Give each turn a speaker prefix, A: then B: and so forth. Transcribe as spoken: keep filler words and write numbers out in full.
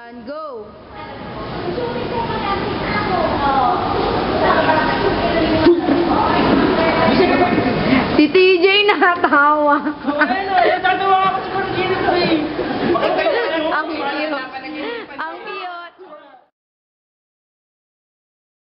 A: One, go! Si T J nakatawa.
B: Ano, natatawa ako sa pag-inis ko eh.